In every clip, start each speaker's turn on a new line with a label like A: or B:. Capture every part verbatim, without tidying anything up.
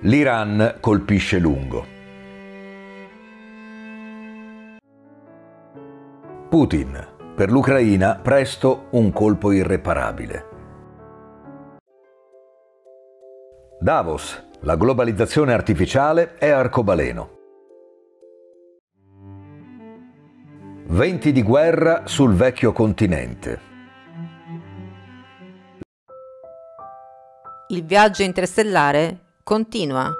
A: L'Iran colpisce lungo. Putin, per l'Ucraina presto un colpo irreparabile. Davos, la globalizzazione artificiale è arcobaleno. Venti di guerra sul vecchio continente.
B: Il viaggio interstellare continua.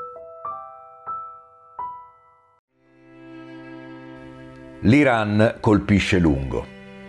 A: L'Iran colpisce lungo.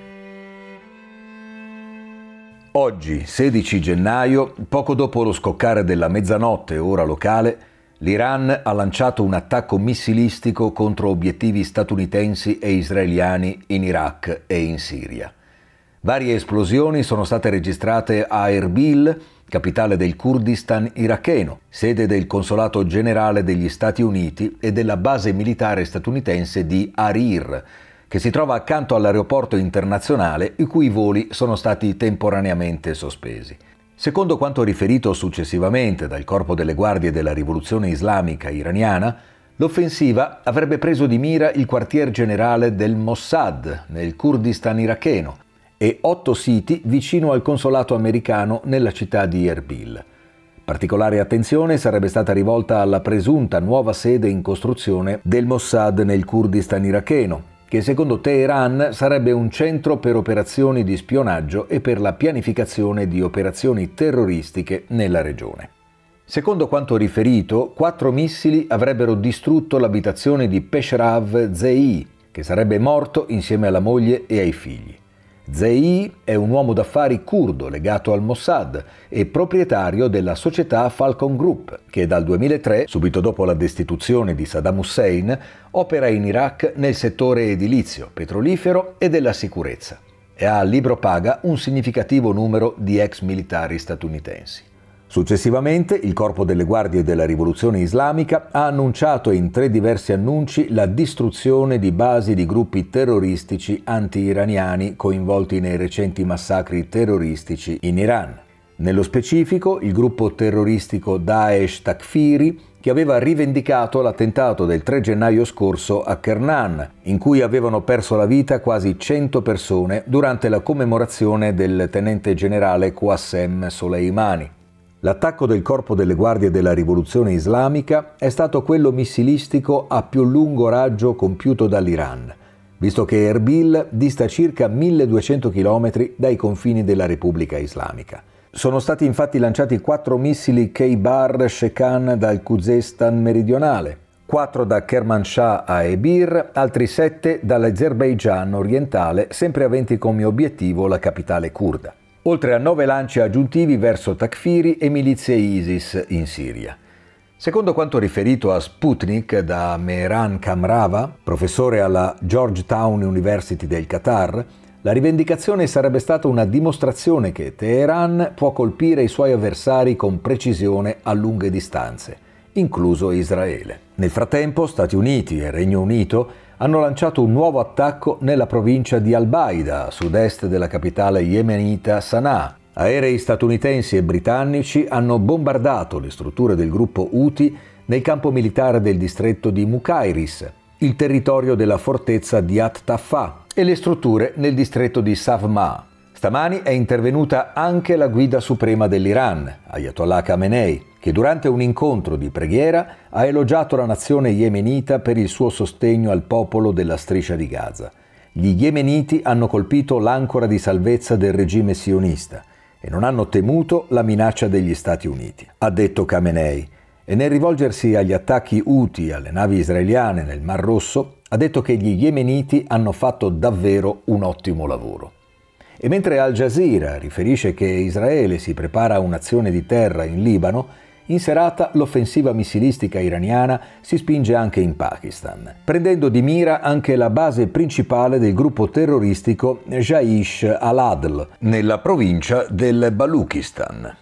A: Oggi, sedici gennaio, poco dopo lo scoccare della mezzanotte ora locale, l'Iran ha lanciato un attacco missilistico contro obiettivi statunitensi e israeliani in Iraq e in Siria. Varie esplosioni sono state registrate a Erbil, capitale del Kurdistan iracheno, sede del consolato generale degli Stati Uniti e della base militare statunitense di Arir, che si trova accanto all'aeroporto internazionale i cui voli sono stati temporaneamente sospesi. Secondo quanto riferito successivamente dal Corpo delle Guardie della Rivoluzione Islamica iraniana, l'offensiva avrebbe preso di mira il quartier generale del Mossad nel Kurdistan iracheno e otto siti vicino al consolato americano nella città di Erbil. Particolare attenzione sarebbe stata rivolta alla presunta nuova sede in costruzione del Mossad nel Kurdistan iracheno, che secondo Teheran sarebbe un centro per operazioni di spionaggio e per la pianificazione di operazioni terroristiche nella regione. Secondo quanto riferito, quattro missili avrebbero distrutto l'abitazione di Peshrav Zei, che sarebbe morto insieme alla moglie e ai figli. Zei è un uomo d'affari curdo legato al Mossad e proprietario della società Falcon Group, che dal duemilatré, subito dopo la destituzione di Saddam Hussein, opera in Iraq nel settore edilizio, petrolifero e della sicurezza e ha a libro paga un significativo numero di ex militari statunitensi. Successivamente, il Corpo delle Guardie della Rivoluzione Islamica ha annunciato in tre diversi annunci la distruzione di basi di gruppi terroristici anti-iraniani coinvolti nei recenti massacri terroristici in Iran. Nello specifico, il gruppo terroristico Daesh Takfiri, che aveva rivendicato l'attentato del tre gennaio scorso a Kernan, in cui avevano perso la vita quasi cento persone durante la commemorazione del tenente generale Qassem Soleimani. L'attacco del Corpo delle Guardie della Rivoluzione Islamica è stato quello missilistico a più lungo raggio compiuto dall'Iran, visto che Erbil dista circa milleduecento chilometri dai confini della Repubblica Islamica. Sono stati infatti lanciati quattro missili Khaybar Shekan dal Khuzestan meridionale, quattro da Kermanshah a Ebir, altri sette dall'Azerbaigian orientale, sempre aventi come obiettivo la capitale curda, oltre a nove lanci aggiuntivi verso Takfiri e milizie ISIS in Siria. Secondo quanto riferito a Sputnik da Mehran Kamrava, professore alla Georgetown University del Qatar, la rivendicazione sarebbe stata una dimostrazione che Teheran può colpire i suoi avversari con precisione a lunghe distanze, incluso Israele. Nel frattempo, Stati Uniti e Regno Unito hanno lanciato un nuovo attacco nella provincia di Al-Baida, a sud-est della capitale yemenita Sana'a. Aerei statunitensi e britannici hanno bombardato le strutture del gruppo Houthi nel campo militare del distretto di Mukhairis, il territorio della fortezza di At-Taffa e le strutture nel distretto di Savmah. Stamani è intervenuta anche la guida suprema dell'Iran, Ayatollah Khamenei, che durante un incontro di preghiera ha elogiato la nazione yemenita per il suo sostegno al popolo della striscia di Gaza. Gli yemeniti hanno colpito l'ancora di salvezza del regime sionista e non hanno temuto la minaccia degli Stati Uniti, ha detto Khamenei, e nel rivolgersi agli attacchi Houthi alle navi israeliane nel Mar Rosso ha detto che gli yemeniti hanno fatto davvero un ottimo lavoro. E mentre Al Jazeera riferisce che Israele si prepara a un'azione di terra in Libano, in serata l'offensiva missilistica iraniana si spinge anche in Pakistan, prendendo di mira anche la base principale del gruppo terroristico Jaish al-Adl, nella provincia del Baluchistan.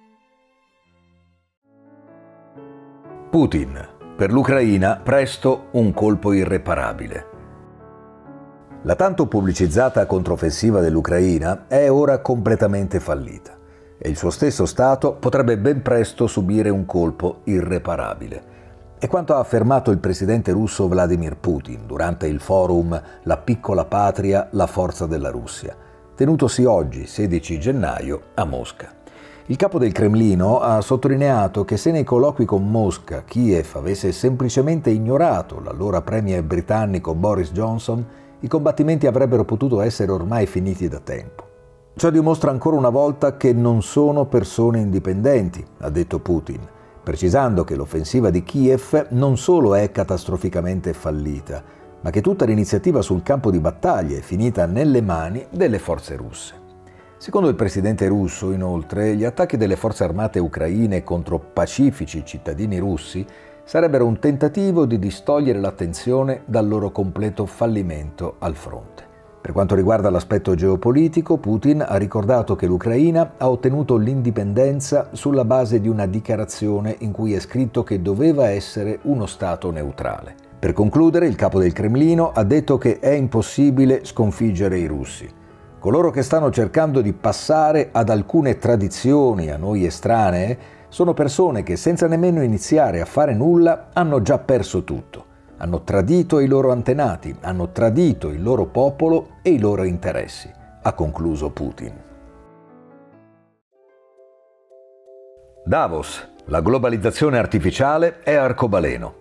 A: Putin, per l'Ucraina presto un colpo irreparabile. La tanto pubblicizzata controffensiva dell'Ucraina è ora completamente fallita e il suo stesso Stato potrebbe ben presto subire un colpo irreparabile. È quanto ha affermato il presidente russo Vladimir Putin durante il forum La piccola patria, la forza della Russia, tenutosi oggi, sedici gennaio, a Mosca. Il capo del Cremlino ha sottolineato che se nei colloqui con Mosca Kiev avesse semplicemente ignorato l'allora premier britannico Boris Johnson, i combattimenti avrebbero potuto essere ormai finiti da tempo. Ciò dimostra ancora una volta che non sono persone indipendenti, ha detto Putin, precisando che l'offensiva di Kiev non solo è catastroficamente fallita, ma che tutta l'iniziativa sul campo di battaglia è finita nelle mani delle forze russe. Secondo il presidente russo, inoltre, gli attacchi delle forze armate ucraine contro pacifici cittadini russi sarebbero un tentativo di distogliere l'attenzione dal loro completo fallimento al fronte. Per quanto riguarda l'aspetto geopolitico, Putin ha ricordato che l'Ucraina ha ottenuto l'indipendenza sulla base di una dichiarazione in cui è scritto che doveva essere uno Stato neutrale. Per concludere, il capo del Cremlino ha detto che è impossibile sconfiggere i russi. Coloro che stanno cercando di passare ad alcune tradizioni a noi estranee sono persone che senza nemmeno iniziare a fare nulla hanno già perso tutto. Hanno tradito i loro antenati, hanno tradito il loro popolo e i loro interessi, ha concluso Putin. Davos, la globalizzazione artificiale è arcobaleno.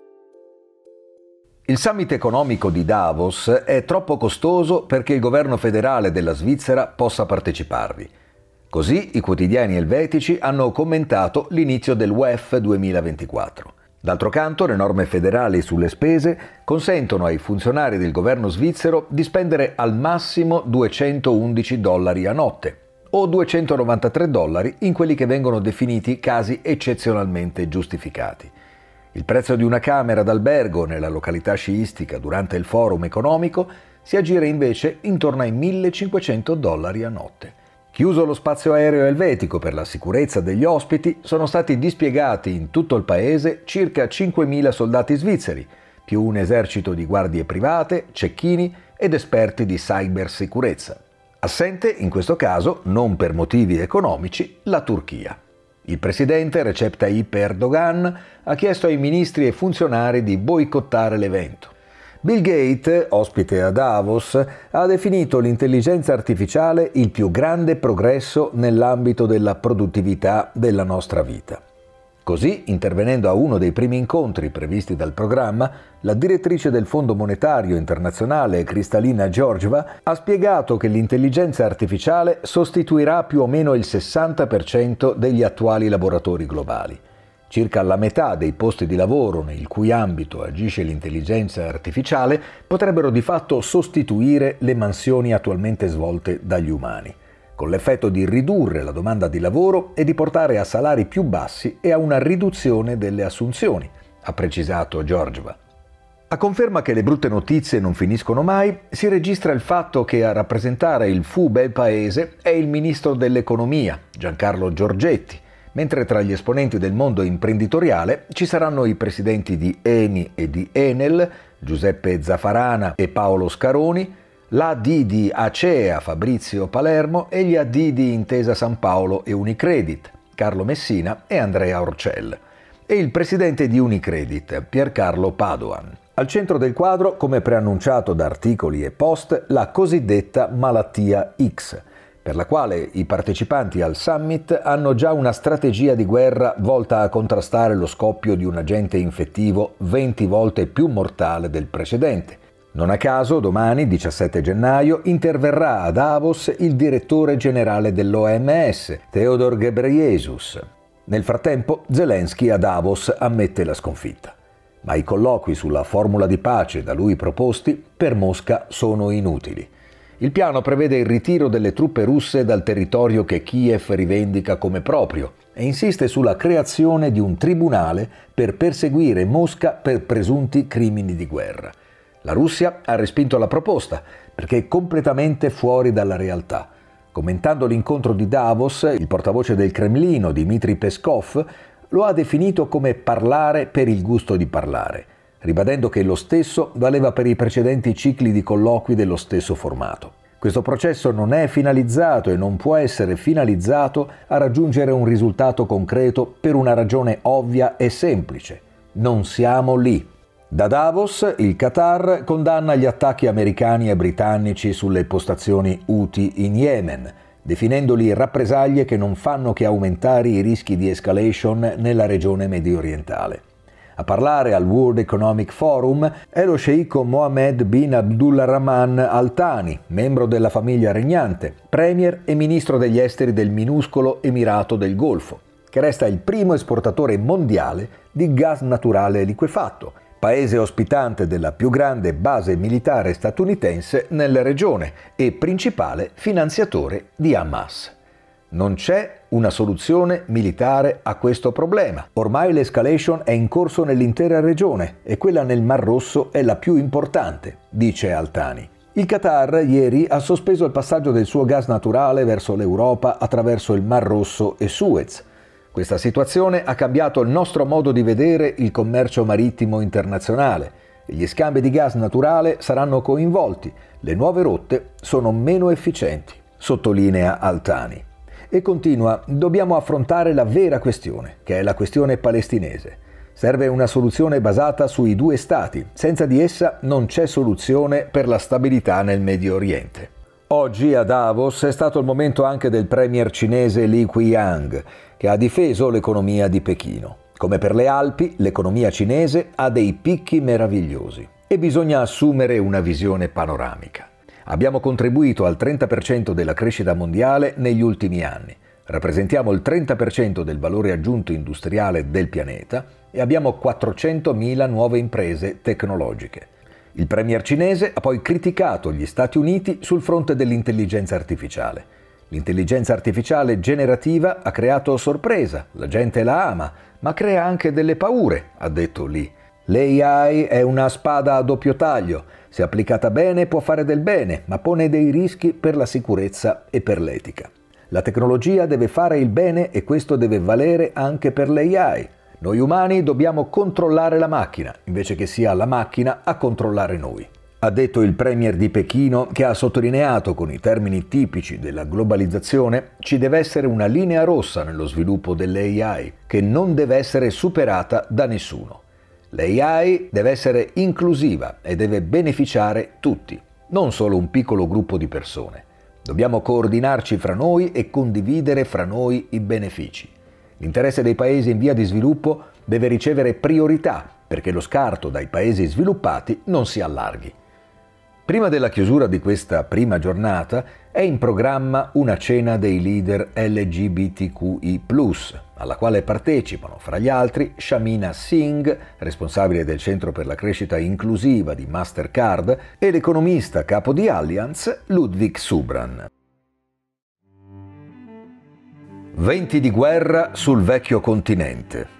A: Il summit economico di Davos è troppo costoso perché il governo federale della Svizzera possa parteciparvi. Così i quotidiani elvetici hanno commentato l'inizio del U E F duemilaventiquattro. D'altro canto, le norme federali sulle spese consentono ai funzionari del governo svizzero di spendere al massimo duecentoundici dollari a notte o duecentonovantatré dollari in quelli che vengono definiti casi eccezionalmente giustificati. Il prezzo di una camera d'albergo nella località sciistica durante il forum economico si aggira invece intorno ai millecinquecento dollari a notte. Chiuso lo spazio aereo elvetico per la sicurezza degli ospiti, sono stati dispiegati in tutto il paese circa cinquemila soldati svizzeri, più un esercito di guardie private, cecchini ed esperti di cybersicurezza. Assente, in questo caso, non per motivi economici, la Turchia. Il presidente Recep Tayyip Erdogan ha chiesto ai ministri e funzionari di boicottare l'evento. Bill Gates, ospite a Davos, ha definito l'intelligenza artificiale il più grande progresso nell'ambito della produttività della nostra vita. Così, intervenendo a uno dei primi incontri previsti dal programma, la direttrice del Fondo Monetario Internazionale, Kristalina Georgieva, ha spiegato che l'intelligenza artificiale sostituirà più o meno il sessanta per cento degli attuali lavoratori globali. Circa la metà dei posti di lavoro nel cui ambito agisce l'intelligenza artificiale potrebbero di fatto sostituire le mansioni attualmente svolte dagli umani, con l'effetto di ridurre la domanda di lavoro e di portare a salari più bassi e a una riduzione delle assunzioni, ha precisato Georgieva. A conferma che le brutte notizie non finiscono mai, si registra il fatto che a rappresentare il Fu Bel Paese è il ministro dell'economia, Giancarlo Giorgetti, mentre tra gli esponenti del mondo imprenditoriale ci saranno i presidenti di Eni e di Enel, Giuseppe Zaffarana e Paolo Scaroni, l'A D di Acea Fabrizio Palermo e gli A D di Intesa San Paolo e Unicredit, Carlo Messina e Andrea Orcel, e il presidente di Unicredit, Piercarlo Padoan. Al centro del quadro, come preannunciato da articoli e post, la cosiddetta malattia X, per la quale i partecipanti al summit hanno già una strategia di guerra volta a contrastare lo scoppio di un agente infettivo venti volte più mortale del precedente. Non a caso, domani, diciassette gennaio, interverrà a Davos il direttore generale dell'O M S, Theodor Ghebreyesus. Nel frattempo, Zelensky a Davos ammette la sconfitta. Ma i colloqui sulla formula di pace da lui proposti per Mosca sono inutili. Il piano prevede il ritiro delle truppe russe dal territorio che Kiev rivendica come proprio e insiste sulla creazione di un tribunale per perseguire Mosca per presunti crimini di guerra. La Russia ha respinto la proposta perché è completamente fuori dalla realtà. Commentando l'incontro di Davos, il portavoce del Cremlino, Dmitry Peskov, lo ha definito come parlare per il gusto di parlare, ribadendo che lo stesso valeva per i precedenti cicli di colloqui dello stesso formato. Questo processo non è finalizzato e non può essere finalizzato a raggiungere un risultato concreto per una ragione ovvia e semplice. Non siamo lì. Da Davos, il Qatar condanna gli attacchi americani e britannici sulle postazioni Houthi in Yemen, definendoli rappresaglie che non fanno che aumentare i rischi di escalation nella regione mediorientale. A parlare al World Economic Forum è lo sceicco Mohammed bin Abdulrahman Al Thani, membro della famiglia regnante, premier e ministro degli esteri del minuscolo Emirato del Golfo, che resta il primo esportatore mondiale di gas naturale liquefatto, paese ospitante della più grande base militare statunitense nella regione e principale finanziatore di Hamas. Non c'è una soluzione militare a questo problema. Ormai l'escalation è in corso nell'intera regione e quella nel Mar Rosso è la più importante, dice Al Thani. Il Qatar ieri ha sospeso il passaggio del suo gas naturale verso l'Europa attraverso il Mar Rosso e Suez. Questa situazione ha cambiato il nostro modo di vedere il commercio marittimo internazionale. Gli scambi di gas naturale saranno coinvolti. Le nuove rotte sono meno efficienti, sottolinea Al Thani. E continua, dobbiamo affrontare la vera questione, che è la questione palestinese. Serve una soluzione basata sui due stati, senza di essa non c'è soluzione per la stabilità nel Medio Oriente. Oggi a Davos è stato il momento anche del premier cinese Li Qiang, che ha difeso l'economia di Pechino. Come per le Alpi, l'economia cinese ha dei picchi meravigliosi e bisogna assumere una visione panoramica. Abbiamo contribuito al trenta per cento della crescita mondiale negli ultimi anni, rappresentiamo il trenta per cento del valore aggiunto industriale del pianeta e abbiamo quattrocentomila nuove imprese tecnologiche. Il premier cinese ha poi criticato gli Stati Uniti sul fronte dell'intelligenza artificiale. L'intelligenza artificiale generativa ha creato sorpresa, la gente la ama, ma crea anche delle paure, ha detto Li. L'A I è una spada a doppio taglio. Se applicata bene può fare del bene, ma pone dei rischi per la sicurezza e per l'etica. La tecnologia deve fare il bene e questo deve valere anche per l'A I. Noi umani dobbiamo controllare la macchina, invece che sia la macchina a controllare noi. Ha detto il premier di Pechino, che ha sottolineato con i termini tipici della globalizzazione, ci deve essere una linea rossa nello sviluppo dell'A I, che non deve essere superata da nessuno. L'A I deve essere inclusiva e deve beneficiare tutti, non solo un piccolo gruppo di persone. Dobbiamo coordinarci fra noi e condividere fra noi i benefici. L'interesse dei paesi in via di sviluppo deve ricevere priorità perché lo scarto dai paesi sviluppati non si allarghi. Prima della chiusura di questa prima giornata è in programma una cena dei leader L G B T Q I plus, alla quale partecipano, fra gli altri, Shamina Singh, responsabile del Centro per la Crescita Inclusiva di Mastercard, e l'economista capo di Allianz, Ludwig Subran. Venti di guerra sul vecchio continente.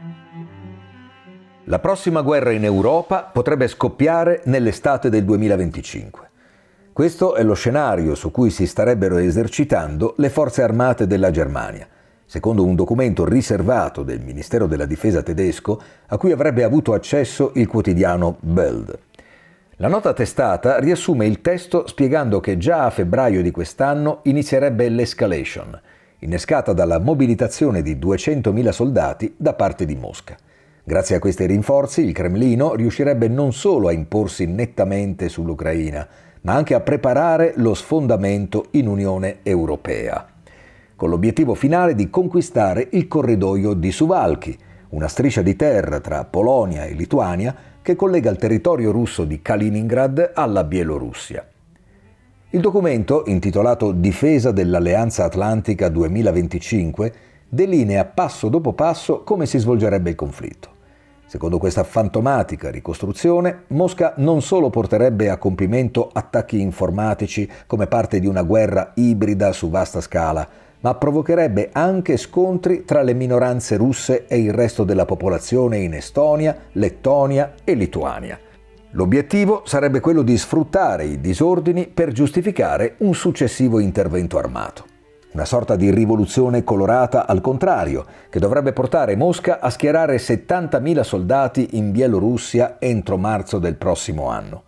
A: La prossima guerra in Europa potrebbe scoppiare nell'estate del duemilaventicinque. Questo è lo scenario su cui si starebbero esercitando le forze armate della Germania, secondo un documento riservato del Ministero della Difesa tedesco a cui avrebbe avuto accesso il quotidiano Bild. La nota testata riassume il testo spiegando che già a febbraio di quest'anno inizierebbe l'escalation, innescata dalla mobilitazione di duecentomila soldati da parte di Mosca. Grazie a questi rinforzi il Cremlino riuscirebbe non solo a imporsi nettamente sull'Ucraina, ma anche a preparare lo sfondamento in Unione Europea, con l'obiettivo finale di conquistare il corridoio di Suwałki, una striscia di terra tra Polonia e Lituania che collega il territorio russo di Kaliningrad alla Bielorussia. Il documento, intitolato Difesa dell'Alleanza Atlantica duemilaventicinque, delinea passo dopo passo come si svolgerebbe il conflitto. Secondo questa fantomatica ricostruzione, Mosca non solo porterebbe a compimento attacchi informatici come parte di una guerra ibrida su vasta scala, ma provocherebbe anche scontri tra le minoranze russe e il resto della popolazione in Estonia, Lettonia e Lituania. L'obiettivo sarebbe quello di sfruttare i disordini per giustificare un successivo intervento armato. Una sorta di rivoluzione colorata al contrario, che dovrebbe portare Mosca a schierare settantamila soldati in Bielorussia entro marzo del prossimo anno.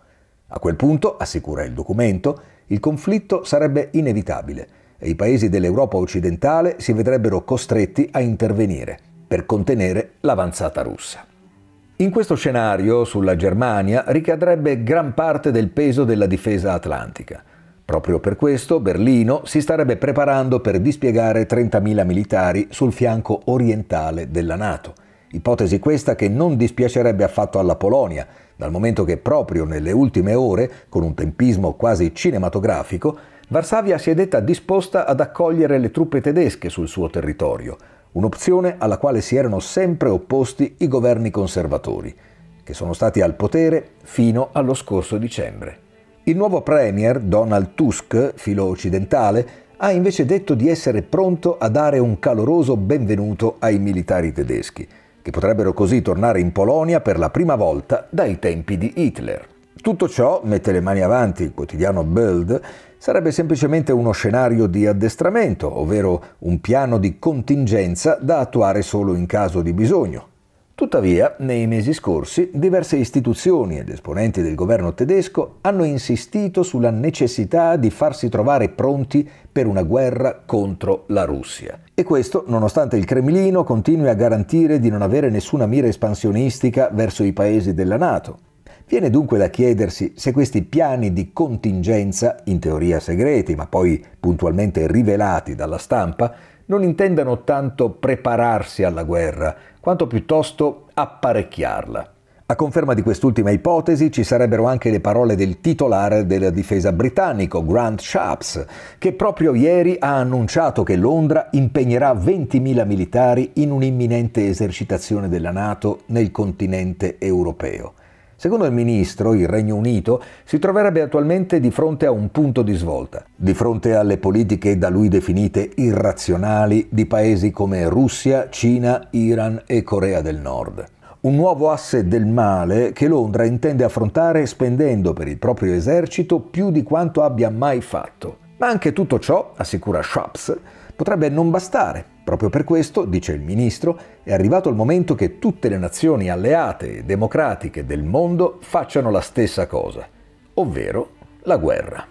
A: A quel punto, assicura il documento, il conflitto sarebbe inevitabile e i paesi dell'Europa occidentale si vedrebbero costretti a intervenire per contenere l'avanzata russa. In questo scenario, sulla Germania ricadrebbe gran parte del peso della difesa atlantica. Proprio per questo Berlino si starebbe preparando per dispiegare trentamila militari sul fianco orientale della NATO. Ipotesi questa che non dispiacerebbe affatto alla Polonia, dal momento che proprio nelle ultime ore, con un tempismo quasi cinematografico, Varsavia si è detta disposta ad accogliere le truppe tedesche sul suo territorio, un'opzione alla quale si erano sempre opposti i governi conservatori, che sono stati al potere fino allo scorso dicembre. Il nuovo premier, Donald Tusk, filo occidentale, ha invece detto di essere pronto a dare un caloroso benvenuto ai militari tedeschi, che potrebbero così tornare in Polonia per la prima volta dai tempi di Hitler. Tutto ciò, mette le mani avanti il quotidiano Bild, sarebbe semplicemente uno scenario di addestramento, ovvero un piano di contingenza da attuare solo in caso di bisogno. Tuttavia, nei mesi scorsi, diverse istituzioni ed esponenti del governo tedesco hanno insistito sulla necessità di farsi trovare pronti per una guerra contro la Russia. E questo nonostante il Cremlino continui a garantire di non avere nessuna mira espansionistica verso i paesi della NATO. Viene dunque da chiedersi se questi piani di contingenza, in teoria segreti ma poi puntualmente rivelati dalla stampa, non intendano tanto prepararsi alla guerra, quanto piuttosto apparecchiarla. A conferma di quest'ultima ipotesi ci sarebbero anche le parole del titolare della difesa britannico, Grant Shapps, che proprio ieri ha annunciato che Londra impegnerà ventimila militari in un'imminente esercitazione della NATO nel continente europeo. Secondo il ministro, il Regno Unito si troverebbe attualmente di fronte a un punto di svolta, di fronte alle politiche da lui definite irrazionali di paesi come Russia, Cina, Iran e Corea del Nord. Un nuovo asse del male che Londra intende affrontare spendendo per il proprio esercito più di quanto abbia mai fatto. Ma anche tutto ciò, assicura Shapps, potrebbe non bastare. Proprio per questo, dice il ministro, è arrivato il momento che tutte le nazioni alleate e democratiche del mondo facciano la stessa cosa, ovvero la guerra.